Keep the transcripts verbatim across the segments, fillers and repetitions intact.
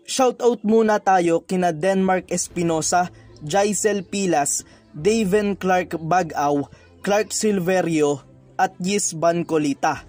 Shoutout muna tayo kina Denmark Espinosa, Jaisel Pilas, Daven Clark Bagaw, Clark Silverio at Yis Bancolita.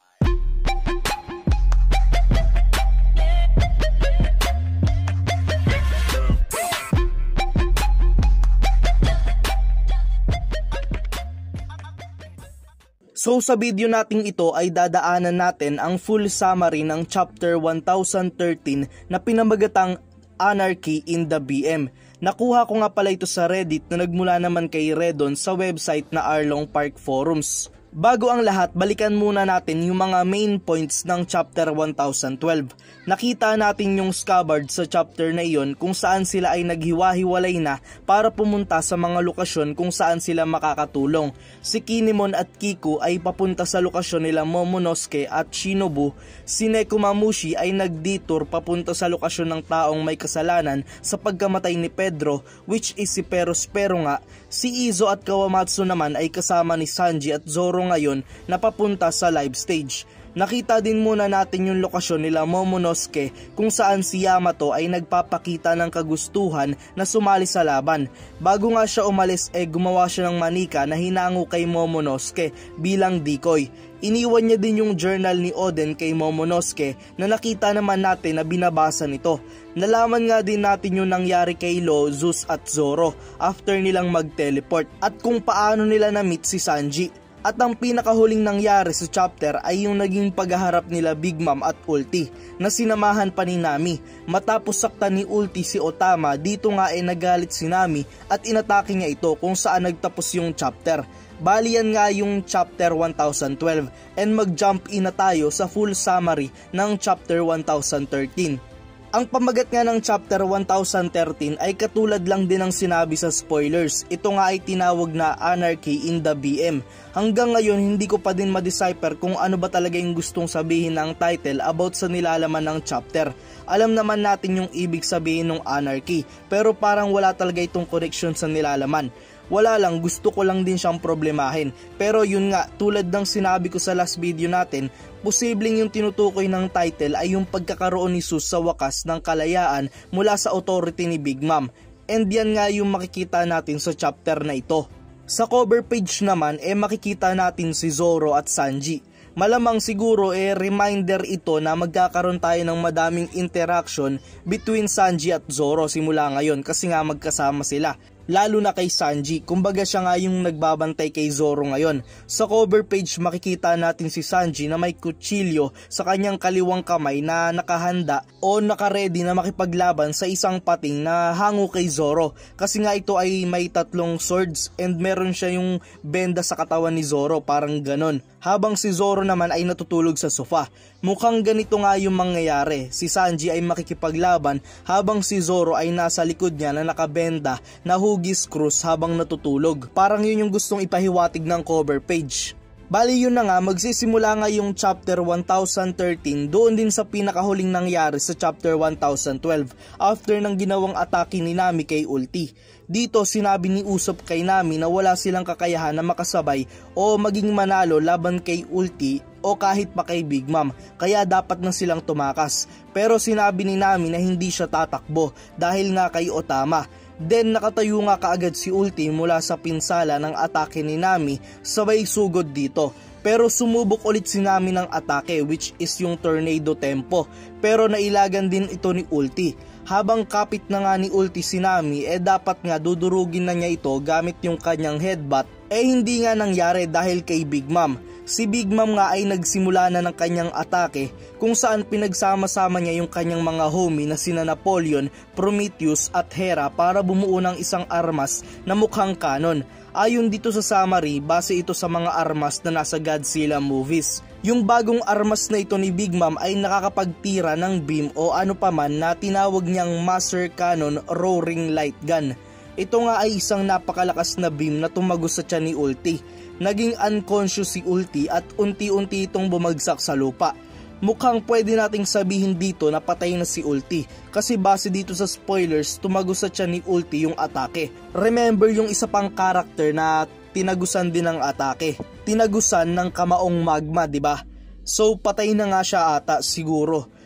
So sa video nating ito ay dadaanan natin ang full summary ng chapter one thousand thirteen na pinamagatang Anarchy in the B M. Nakuha ko nga pala ito sa Reddit na nagmula naman kay Redon sa website na Arlong Park Forums. Bago ang lahat, balikan muna natin yung mga main points ng chapter one thousand twelve. Nakita natin yung Scabbard sa chapter na iyon kung saan sila ay naghiwa-hiwalay na para pumunta sa mga lokasyon kung saan sila makakatulong. Si Kinemon at Kiku ay papunta sa lokasyon nila Momonosuke at Shinobu. Si Nekomamushi ay nag-detour papunta sa lokasyon ng taong may kasalanan sa pagkamatay ni Pedro, which is si Perospero nga. Si Izo at Kawamatsu naman ay kasama ni Sanji at Zoro ngayon na papunta sa live stage. Nakita din muna natin yung lokasyon nila Momonosuke kung saan si Yamato ay nagpapakita ng kagustuhan na sumali sa laban. Bago nga siya umalis eh gumawa siya ng manika na hinango kay Momonosuke bilang decoy. Iniwan niya din yung journal ni Oden kay Momonosuke na nakita naman natin na binabasa nito. Nalaman nga din natin yung nangyari kay Law, Zeus at Zoro after nilang mag-teleport at kung paano nila na-meet si Sanji. At ang pinakahuling nangyari sa chapter ay yung naging paghaharap nila Big Mom at Ulti na sinamahan pa ni Nami. Matapos saktan ni Ulti si Otama, dito nga ay nagalit si Nami at inatake niya ito kung saan nagtapos yung chapter. Bali yan nga yung chapter one thousand twelve and mag-jump in na tayo sa full summary ng chapter one thousand thirteen. Ang pamagat nga ng chapter one thousand thirteen ay katulad lang din ng sinabi sa spoilers. Ito nga ay tinawag na Anarchy in the B M. Hanggang ngayon hindi ko pa din ma-decipher kung ano ba talaga yung gustong sabihin ng title about sa nilalaman ng chapter. Alam naman natin yung ibig sabihin ng anarchy, pero parang wala talaga itong connection sa nilalaman. Wala lang, gusto ko lang din siyang problemahin. Pero yun nga, tulad ng sinabi ko sa last video natin, posibleng yung tinutukoy ng title ay yung pagkakaroon ni Zeus sa wakas ng kalayaan mula sa authority ni Big Mom. And yan nga yung makikita natin sa chapter na ito. Sa cover page naman, eh makikita natin si Zoro at Sanji. Malamang siguro eh reminder ito na magkakaroon tayo ng madaming interaction between Sanji at Zoro simula ngayon kasi nga magkasama sila. Lalo na kay Sanji, kumbaga siya nga yung nagbabantay kay Zoro ngayon. Sa cover page makikita natin si Sanji na may kutsilyo sa kanyang kaliwang kamay na nakahanda o nakaredy na makipaglaban sa isang pating na hango kay Zoro. Kasi nga ito ay may tatlong swords and meron siya yung benda sa katawan ni Zoro, parang ganon. Habang si Zoro naman ay natutulog sa sofa. Mukhang ganito nga yung mangyayari. Si Sanji ay makikipaglaban habang si Zoro ay nasa likod niya na nakabenda na hugis krus habang natutulog. Parang yun yung gustong ipahiwatig ng cover page. Bali yun na nga, magsisimula nga yung chapter one thousand thirteen doon din sa pinakahuling nangyari sa chapter one thousand twelve after ng ginawang atake ni Nami kay Ulti. Dito sinabi ni Usopp kay Nami na wala silang kakayahan na makasabay o maging manalo laban kay Ulti o kahit pa kay Big Mom, kaya dapat na silang tumakas. Pero sinabi ni Nami na hindi siya tatakbo dahil nga kay Otama. Then nakatayo nga kaagad si Ulti mula sa pinsala ng atake ni Nami, sabay sugod dito. Pero sumubok ulit si Nami ng atake which is yung Tornado Tempo, pero nailagan din ito ni Ulti. Habang kapit na nga ni Ulti si Nami, eh dapat nga dudurugin na niya ito gamit yung kanyang headbutt, eh hindi nga nangyari dahil kay Big Mom. Si Big Mom nga ay nagsimula na ng kanyang atake kung saan pinagsama-sama niya yung kanyang mga homie na sina Napoleon, Prometheus at Hera para bumuo ng isang armas na mukhang canon. Ayon dito sa summary, base ito sa mga armas na nasa Godzilla movies. Yung bagong armas na ito ni Big Mom ay nakakapagtira ng beam o ano paman na tinawag niyang Master Cannon Roaring Light Gun. Ito nga ay isang napakalakas na beam na tumagos sa tiyan ni Ulti. Naging unconscious si Ulti at unti-unti itong bumagsak sa lupa. Mukhang pwede nating sabihin dito na patay na si Ulti kasi base dito sa spoilers, tumagos sa tiyan ni Ulti yung atake. Remember yung isa pang karakter na tinagusan din ng atake. Tinagusan ng kamaong magma, di ba? So patay na nga siya ata siguro.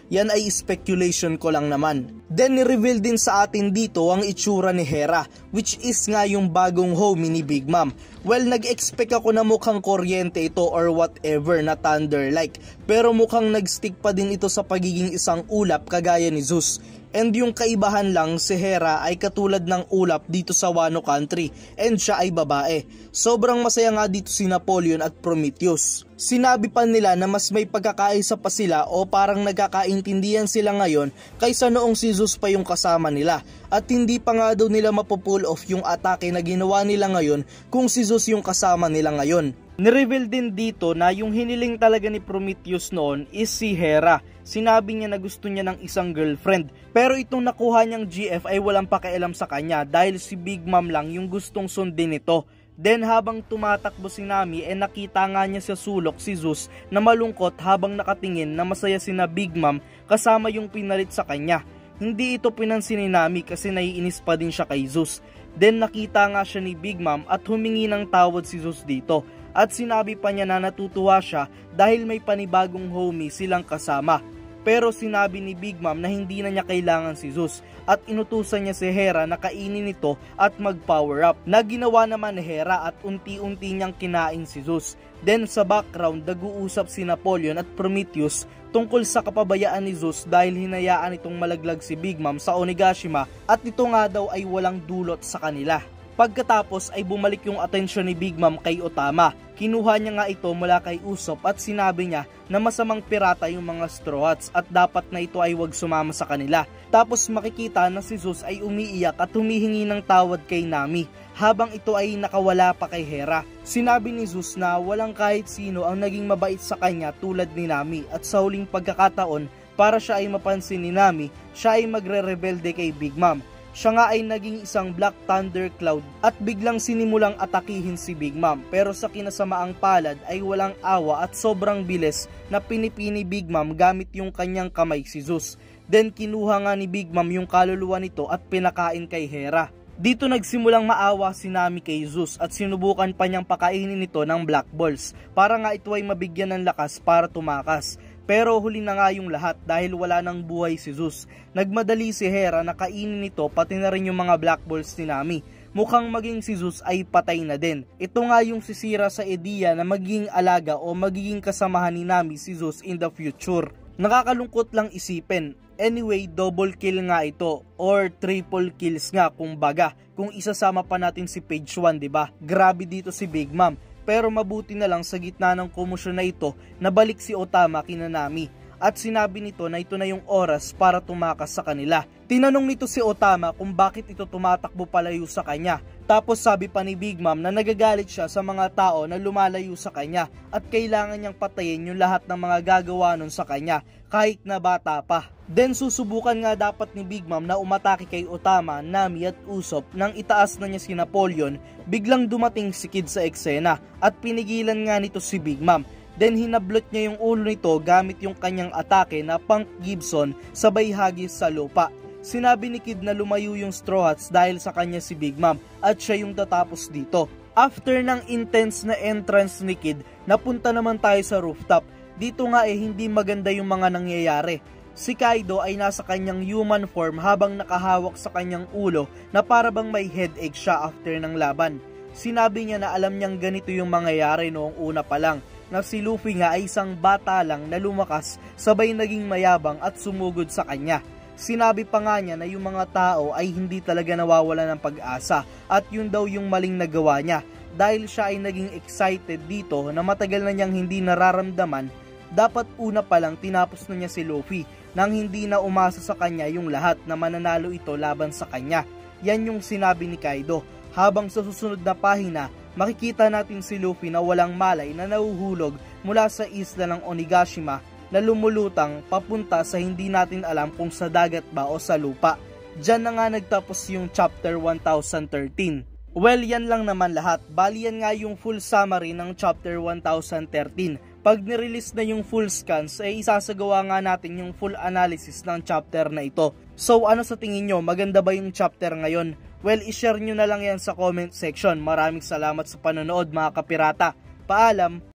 Yan ay speculation ko lang naman. Then ni-reveal din sa atin dito ang itsura ni Hera, which is nga yung bagong homie ni Big Mom. Well, nag-expect ako na mukhang kuryente ito or whatever na thunder-like, pero mukhang nag-stick pa din ito sa pagiging isang ulap kagaya ni Zeus. And yung kaibahan lang, si Hera ay katulad ng ulap dito sa Wano Country and siya ay babae. Sobrang masaya nga dito si Napoleon at Prometheus. Sinabi pa nila na mas may pagkakaisa pa sila o parang nagkakaintindihan sila ngayon kaysa noong si Zeus pa yung kasama nila. At hindi pa nga daw nila mapupull off yung atake na ginawa nila ngayon kung si Zeus yung kasama nila ngayon. Nireveal din dito na yung hiniling talaga ni Prometheus noon is si Hera. Sinabi niya na gusto niya ng isang girlfriend. Pero itong nakuha niyang G F ay walang pakialam sa kanya dahil si Big Mom lang yung gustong sundin ito. Then habang tumatakbo si Nami eh nakita nga niya sa sulok si Zeus na malungkot habang nakatingin na masaya sina Big Mom kasama yung pinalit sa kanya. Hindi ito pinansin ni Nami kasi naiinis pa din siya kay Zeus. Then nakita nga siya ni Big Mom at humingi ng tawad si Zeus dito. At sinabi pa niya na natutuwa siya dahil may panibagong homie silang kasama. Pero sinabi ni Big Mom na hindi na niya kailangan si Zeus at inutusan niya si Hera na kainin ito at mag-power up. Na ginawa naman ni Hera at unti-unti niyang kinain si Zeus. Then sa background nag-uusap si Napoleon at Prometheus tungkol sa kapabayaan ni Zeus dahil hinayaan itong malaglag si Big Mom sa Onigashima at ito nga daw ay walang dulot sa kanila. Pagkatapos ay bumalik yung atensyon ni Big Mom kay Otama. Kinuha niya nga ito mula kay Usopp at sinabi niya na masamang pirata yung mga Straw Hats at dapat na ito ay wag sumama sa kanila. Tapos makikita na si Zeus ay umiiyak at humihingi ng tawad kay Nami habang ito ay nakawala pa kay Hera. Sinabi ni Zeus na walang kahit sino ang naging mabait sa kanya tulad ni Nami at sa huling pagkakataon para siya ay mapansin ni Nami, siya ay magre-rebelde kay Big Mom. Siya nga ay naging isang Black Thunder Cloud at biglang sinimulang atakihin si Big Mom, pero sa kinasamaang palad ay walang awa at sobrang bilis na pinipini Big Mom gamit yung kanyang kamay si Zeus. Then kinuha nga ni Big Mom yung kaluluwa nito at pinakain kay Hera. Dito nagsimulang maawa si Nami kay Zeus at sinubukan pa niyang pakainin ito ng Black Balls para nga ito ay mabigyan ng lakas para tumakas. Pero huli na nga yung lahat dahil wala nang buhay si Zeus. Nagmadali si Hera na kainin nito pati na rin yung mga Black Balls ni Nami. Mukhang maging si Zeus ay patay na din. Ito nga yung sisira sa ideya na magiging alaga o magiging kasamahan ni Nami si Zeus in the future. Nakakalungkot lang isipin. Anyway, double kill nga ito or triple kills nga kumbaga kung isasama pa natin si Page one, diba? Grabe dito si Big Mom. Pero mabuti na lang sa gitna ng komosyon na ito, nabalik si Otama kina Nami at sinabi nito na ito na yung oras para tumakas sa kanila. Tinanong nito si Otama kung bakit ito tumatakbo palayo sa kanya. Tapos sabi pa ni Big Mom na nagagalit siya sa mga tao na lumalayo sa kanya at kailangan niyang patayin yung lahat ng mga gagawa nun sa kanya kahit na bata pa. Then susubukan nga dapat ni Big Mom na umatake kay Otama, Nami at Usopp nang itaas na niya si Napoleon. Biglang dumating si Kid sa eksena at pinigilan nga nito si Big Mom. Then hinablot niya yung ulo nito gamit yung kanyang atake na Punk Gibson sabay hagis sa lupa. Sinabi ni Kid na lumayo yung Straw Hats dahil sa kanya si Big Mom at siya yung tatapos dito. After ng intense na entrance ni Kid, napunta naman tayo sa rooftop. Dito nga eh hindi maganda yung mga nangyayari. Si Kaido ay nasa kanyang human form habang nakahawak sa kanyang ulo na para bang may headache siya after ng laban. Sinabi niya na alam niyang ganito yung mangyayari noong una pa lang, na si Luffy nga ay isang bata lang na lumakas sabay naging mayabang at sumugod sa kanya. Sinabi pa nga niya na yung mga tao ay hindi talaga nawawala ng pag-asa at yun daw yung maling nagawa niya dahil siya ay naging excited dito na matagal na niyang hindi nararamdaman. Dapat una pa lang tinapos na niya si Luffy nang hindi na umasa sa kanya yung lahat na mananalo ito laban sa kanya. Yan yung sinabi ni Kaido. Habang sa susunod na pahina, makikita natin si Luffy na walang malay na nahuhulog mula sa isla ng Onigashima na lumulutang papunta sa hindi natin alam kung sa dagat ba o sa lupa. Diyan na nga nagtapos yung chapter one thousand thirteen. Well, yan lang naman lahat. Bali yan nga yung full summary ng chapter one thousand thirteen. Pag nirelease na yung full scans, ay eh, isasagawa nga natin yung full analysis ng chapter na ito. So ano sa tingin nyo? Maganda ba yung chapter ngayon? Well, ishare nyo na lang yan sa comment section. Maraming salamat sa panonood mga kapirata. Paalam!